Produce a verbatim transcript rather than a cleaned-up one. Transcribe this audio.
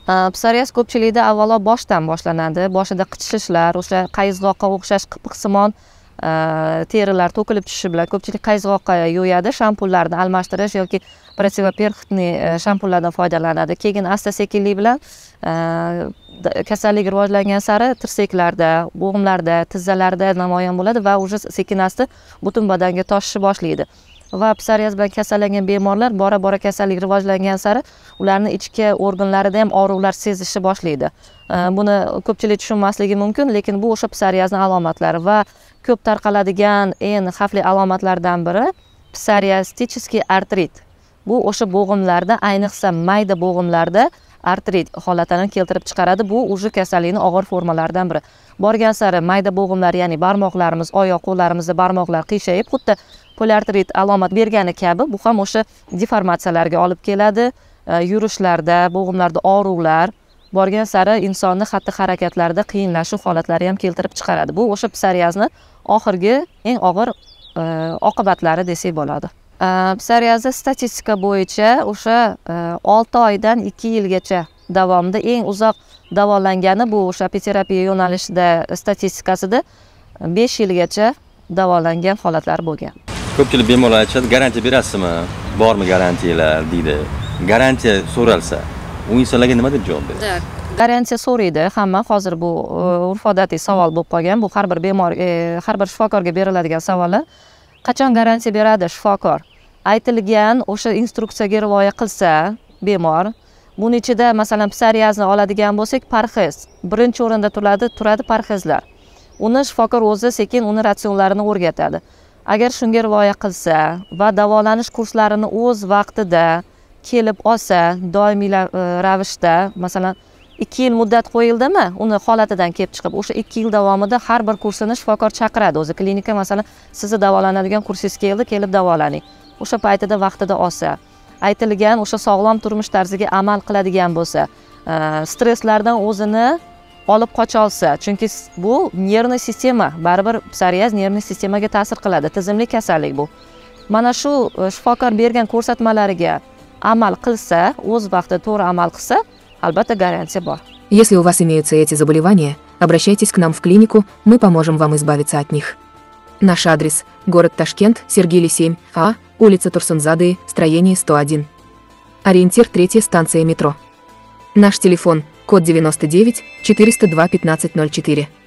Psoriaz ko'pchilikda avvalo boshdan boshlanadi. Boshida qichishishlar, o'sha qayizg'oqqa o'xshash qipqsimon terilar to'kilib tushishi bilan ko'pchilik qayizg'oqqa yo'yadi, shampunlarni almashtirish yoki protivoperxitniy shampunlardan foydalanadi. Keyin asta-sekinlik bilan kasallik rivojlangan sari tirsaklarda, bo'g'imlarda, tizzalarda namoyon bo'ladi va уже sekin-asta butun badanga toshishni boshlaydi. Va psoriaz bilan kasallangan bemorlar bora-bora kasallik rivojlangan sari ularni ichki organlarida ham og'riqlar sezishni boshlaydi. Buni ko'pchilik tushunmasligi mumkin, lekin bu o'sha psoriazning alomatlari va ko'p tarqaladigan eng xavfli alomatlardan biri psoriastichniy artrit. Bu o'sha bo'g'imlarda, ayniqsa mayda bo'g'imlarda artrit holatini keltirib chiqaradi. Bu уже kasallikning og'ir formalaridan biri. Borgan sari mayda bo'g'imlar, ya'ni barmoqlarimiz, oyoq qo'llarimizda barmoqlar qiyshayib, xuddi poliartrit alomat bergani kabi bu ham o'sha deformatsiyalarga olib keladi. Yurishlarda, bo'g'imlarda og'riqlar, borgan sari insonni xatti-harakatlarida qiyinlashuv holatlari ham keltirib chiqaradi. Bu o'sha psoriazni oxirgi eng og'ir oqibatlari desak bo'ladi. Psoriazni statistika bo'yicha o'sha olti oydan ikki yilgacha davomida eng uzoq davolangani bu o'sha apiterapiya yo'nalishida statistikasida besh yilgacha davolangan holatlar bo'lgan. Ko'pchilik bemorlar aytadi, garantiya berasizmi? Bormi garantiyalar deydi. Garantiya so'ralsa, u insonlarga nima deb javob beradi? Garantiya so'raydi hamma. Hozir bu urf-odatiy savol bo'lib qolgan. Bu har bir bemor, har bir shifokorga beriladigan savollar. Qachon garantiya beradi shifokor? Aytilgan o'sha instruksiyaga rioya qilsa bemor, buning ichida masalan psoriazni oladigan bo'lsak, parhez birinchi o'rinda turadi, turadi parhezlar. Uni shifokor o'zi sekin uni ratsionlarini o'rgatadi. Agar shunga rioya qilsa va davolanish kurslarini o'z vaqtida kelib olsa, doimiy ravishda, masalan ikki yil muddat qo'yildimi, uni holatidan kelib chiqib, o'sha ikki yil davomida har bir kursini shifokor chaqiradi. O'zi klinika masalan sizni davolanadigan kursingiz keldi, kelib davolaning. O'sha paytida vaqtida olsa, aytilgan o'sha sog'lom turmush tarziga amal qiladigan bo'lsa, stresslardan o'zini olib qocha olsa, chunki bu nervni sistema, baribir psoriaz nervni sistemaga ta'sir qiladi, tizimli kasallik bu. Mana shu shifokor bergan ko'rsatmalariga amal qilsa, o'z vaqtida to'g'ri amal qilsa, albatta garantiya bor. Если у вас имеются эти заболевания, обращайтесь к нам в клинику, мы поможем вам избавиться от них. Наш адрес – город Ташкент, Сергели семь А, улица Турсунзады, строение сто один. Ориентир третья станция метро. Наш телефон – код девяносто девять четыреста два пятнадцать ноль четыре.